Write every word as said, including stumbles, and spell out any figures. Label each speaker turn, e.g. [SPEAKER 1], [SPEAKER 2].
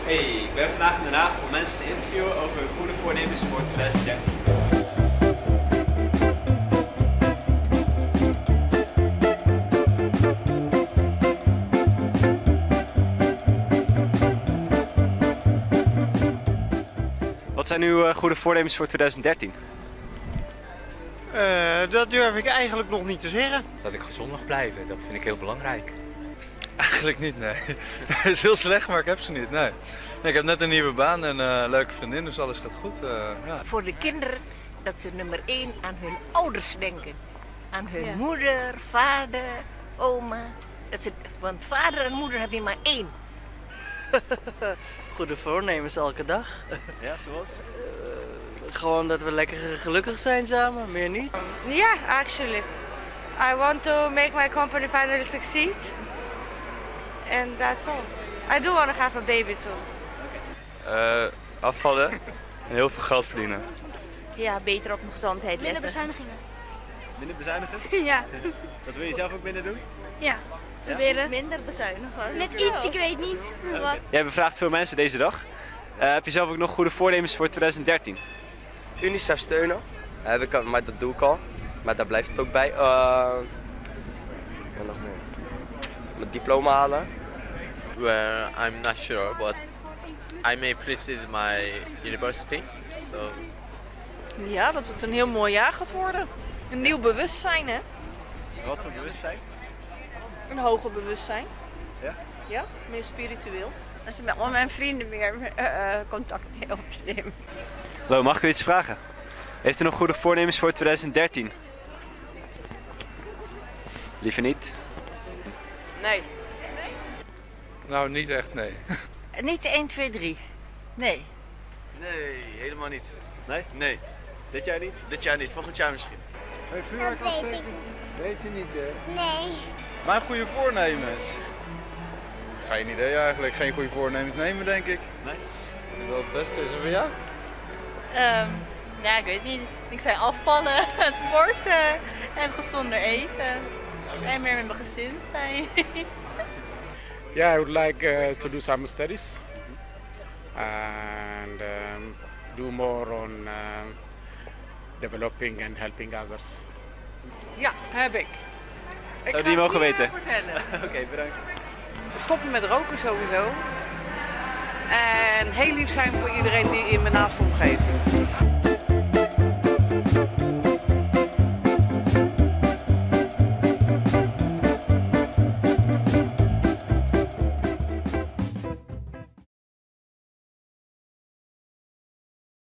[SPEAKER 1] Hey, ik ben vandaag in Den Haag om mensen te interviewen over hun goede voornemens voor twintig dertien. Wat zijn uw uh, goede voornemens voor twintig dertien?
[SPEAKER 2] Uh, dat durf ik eigenlijk nog niet te zeggen.
[SPEAKER 3] Dat ik gezond mag blijven, dat vind ik heel belangrijk.
[SPEAKER 4] Eigenlijk niet, nee. Het is heel slecht, maar ik heb ze niet, nee. nee ik heb net een nieuwe baan en een uh, leuke vriendin, dus alles gaat goed. Uh, ja.
[SPEAKER 5] Voor de kinderen dat ze nummer één aan hun ouders denken. Aan hun
[SPEAKER 6] Ja.
[SPEAKER 5] moeder, vader, oma. Dat ze, want vader en moeder heb je maar één.
[SPEAKER 7] Goede voornemens elke dag.
[SPEAKER 1] Ja, zoals?
[SPEAKER 7] Gewoon dat we lekker gelukkig zijn samen, meer niet.
[SPEAKER 6] Yeah, actually. I want to make my company finally succeed. And that's all. I do want to have a baby too.
[SPEAKER 8] Uh, afvallen en heel veel geld verdienen.
[SPEAKER 6] Ja, beter op mijn gezondheid
[SPEAKER 9] Minder
[SPEAKER 6] letten.
[SPEAKER 9] bezuinigingen.
[SPEAKER 1] Minder bezuinigen?
[SPEAKER 9] Ja.
[SPEAKER 1] Dat wil je zelf ook minder doen?
[SPEAKER 9] Ja. Proberen.
[SPEAKER 6] Minder bezuinigen.
[SPEAKER 9] Met iets, ik weet niet wat.
[SPEAKER 1] Jij bevraagt veel mensen deze dag. Uh, heb je zelf ook nog goede voornemens voor twintig dertien?
[SPEAKER 8] UNICEF steunen, heb ik, al- maar dat doe ik al. Maar daar blijft het ook bij. Uh, en nog meer. Mijn diploma halen.
[SPEAKER 10] Well, I'm not sure, but I may proceed my university. So
[SPEAKER 11] Ja, dat het een heel mooi jaar gaat worden. Een nieuw bewustzijn, hè?
[SPEAKER 1] Wat voor bewustzijn?
[SPEAKER 11] Een hoger bewustzijn.
[SPEAKER 1] Ja?
[SPEAKER 11] Ja, meer spiritueel.
[SPEAKER 5] Als met al mijn vrienden weer uh, contact mee op te nemen.
[SPEAKER 1] Hallo, mag ik u iets vragen? Heeft u nog goede voornemens voor twintig dertien? Liever niet.
[SPEAKER 11] Nee.
[SPEAKER 4] Nou, niet echt, nee.
[SPEAKER 5] Niet één, twee, drie. Nee.
[SPEAKER 12] Nee, helemaal niet.
[SPEAKER 1] Nee?
[SPEAKER 12] Nee,
[SPEAKER 1] Dit jaar niet?
[SPEAKER 12] dit jaar niet, volgend jaar misschien.
[SPEAKER 9] Dat weet ik.
[SPEAKER 2] Weet je niet, hè?
[SPEAKER 9] Nee.
[SPEAKER 4] Mijn goede voornemens? Geen idee eigenlijk. Geen goede voornemens nemen, denk ik.
[SPEAKER 1] Nee?
[SPEAKER 4] Wat het beste is er voor jou?
[SPEAKER 6] Um, ja, ik weet niet. Ik zei afvallen, sporten en gezonder eten. En meer met mijn gezin zijn.
[SPEAKER 13] Yeah, I would like uh, to do some studies and um, do more on um, developing and helping others.
[SPEAKER 11] Ja, heb ik. Ik
[SPEAKER 1] Zou
[SPEAKER 11] ga
[SPEAKER 1] die mogen
[SPEAKER 11] het
[SPEAKER 1] weten?
[SPEAKER 11] niet, uh, vertellen.
[SPEAKER 1] Oké, okay, bedankt.
[SPEAKER 11] Stoppen met roken sowieso. En heel lief zijn voor iedereen die in mijn naaste omgeving.